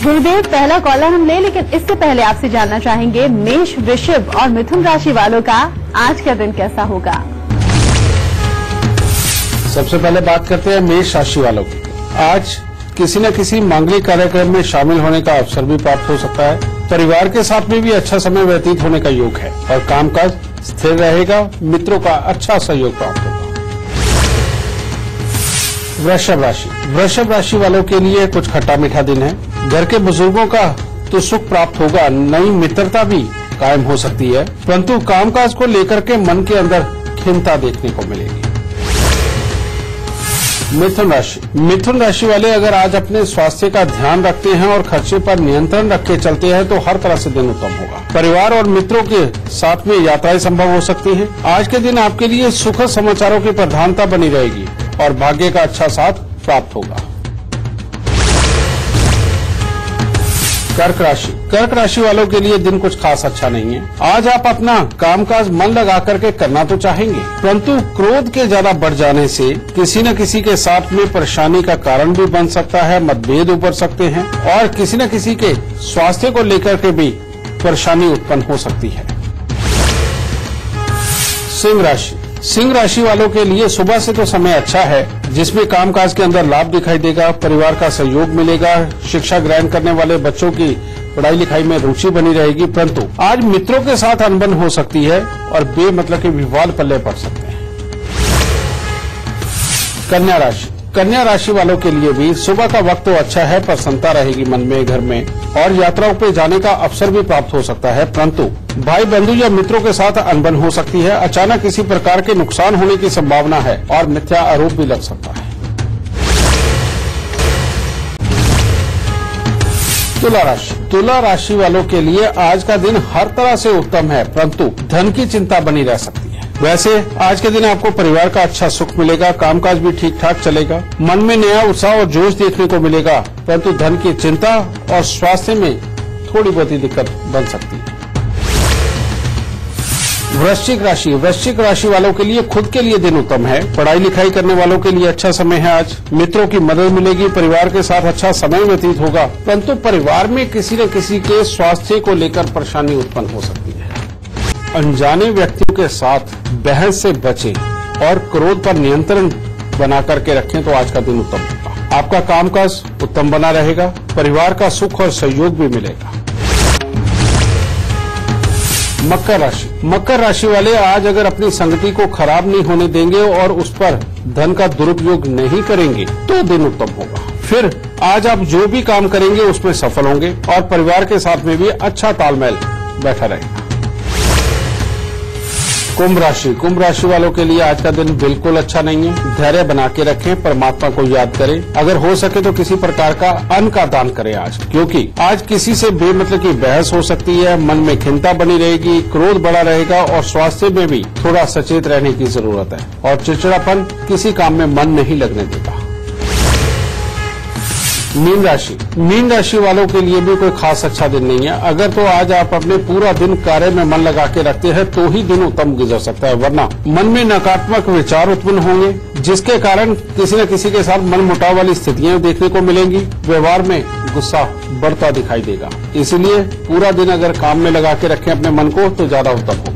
गुरुदेव, पहला कॉलर हम ले, लेकिन इससे पहले आपसे जानना चाहेंगे मेष, वृषभ और मिथुन राशि वालों का आज का दिन कैसा होगा। सबसे पहले बात करते हैं मेष राशि वालों की। आज किसी न किसी मांगलिक कार्यक्रम में शामिल होने का अवसर भी प्राप्त हो सकता है। परिवार के साथ में भी अच्छा समय व्यतीत होने का योग है और कामकाज स्थिर रहेगा। मित्रों का अच्छा सहयोग प्राप्त होगा। वृषभ राशि वालों के लिए कुछ खट्टा मीठा दिन है। घर के बुजुर्गों का तो सुख प्राप्त होगा, नई मित्रता भी कायम हो सकती है, परंतु कामकाज को लेकर के मन के अंदर खिन्नता देखने को मिलेगी। मिथुन राशि वाले अगर आज अपने स्वास्थ्य का ध्यान रखते हैं और खर्चे पर नियंत्रण रख के चलते हैं तो हर तरह से दिन उत्तम होगा। परिवार और मित्रों के साथ में यात्राएं संभव हो सकती हैं। आज के दिन आपके लिए सुखद समाचारों की प्रधानता बनी रहेगी और भाग्य का अच्छा साथ प्राप्त होगा। कर्क राशि वालों के लिए दिन कुछ खास अच्छा नहीं है। आज आप अपना कामकाज मन लगा करके करना तो चाहेंगे, परंतु क्रोध के ज्यादा बढ़ जाने से किसी न किसी के साथ में परेशानी का कारण भी बन सकता है। मतभेद उभर सकते हैं और किसी न किसी के स्वास्थ्य को लेकर के भी परेशानी उत्पन्न हो सकती है। सिंह राशि वालों के लिए सुबह से तो समय अच्छा है, जिसमें कामकाज के अंदर लाभ दिखाई देगा। परिवार का सहयोग मिलेगा। शिक्षा ग्रहण करने वाले बच्चों की पढ़ाई लिखाई में रुचि बनी रहेगी, परंतु आज मित्रों के साथ अनबन हो सकती है और बेमतलब के विवाद पल्ले पड़ सकते हैं। कन्या राशि वालों के लिए भी सुबह का वक्त तो अच्छा है, प्रसन्नता रहेगी मन में, घर में, और यात्राओं पर जाने का अवसर भी प्राप्त हो सकता है, परंतु भाई बंधु या मित्रों के साथ अनबन हो सकती है। अचानक किसी प्रकार के नुकसान होने की संभावना है और मिथ्या आरोप भी लग सकता है। तुला राशि वालों के लिए आज का दिन हर तरह से उत्तम है, परंतु धन की चिंता बनी रह सकती है। वैसे आज के दिन आपको परिवार का अच्छा सुख मिलेगा। कामकाज भी ठीक ठाक चलेगा। मन में नया उत्साह और जोश देखने को मिलेगा, परंतु धन की चिंता और स्वास्थ्य में थोड़ी बहुत दिक्कत बन सकती है। वृश्चिक राशि वालों के लिए खुद के लिए दिन उत्तम है। पढ़ाई लिखाई करने वालों के लिए अच्छा समय है। आज मित्रों की मदद मिलेगी। परिवार के साथ अच्छा समय व्यतीत होगा, परंतु परिवार में किसी न किसी के स्वास्थ्य को लेकर परेशानी उत्पन्न हो सकती है। अनजाने व्यक्तियों के साथ बहस से बचें और क्रोध पर नियंत्रण बना करके रखें तो आज का दिन उत्तम होगा। आपका कामकाज उत्तम बना रहेगा। परिवार का सुख और सहयोग भी मिलेगा। मकर राशि वाले आज अगर अपनी संगति को खराब नहीं होने देंगे और उस पर धन का दुरुपयोग नहीं करेंगे तो दिन उत्तम होगा। फिर आज आप जो भी काम करेंगे उसमें सफल होंगे और परिवार के साथ में भी अच्छा तालमेल बैठा रहेगा। कुंभ राशि वालों के लिए आज का दिन बिल्कुल अच्छा नहीं है। धैर्य बना के रखें, परमात्मा को याद करें। अगर हो सके तो किसी प्रकार का अन्न का दान करें आज, क्योंकि आज किसी से बेमतलब की बहस हो सकती है। मन में खिन्नता बनी रहेगी, क्रोध बढ़ा रहेगा और स्वास्थ्य में भी थोड़ा सचेत रहने की जरूरत है और चिड़चिड़ापन किसी काम में मन नहीं लगने देगा। मीन राशि वालों के लिए भी कोई खास अच्छा दिन नहीं है। अगर तो आज आप अपने पूरा दिन कार्य में मन लगा के रखते हैं तो ही दिन उत्तम गुजर सकता है, वरना मन में नकारात्मक विचार उत्पन्न होंगे, जिसके कारण किसी न किसी के साथ मनमुटाव वाली स्थितियां देखने को मिलेंगी। व्यवहार में गुस्सा बढ़ता दिखाई देगा। इसलिए पूरा दिन अगर काम में लगा के रखें अपने मन को तो ज्यादा उत्तम हो।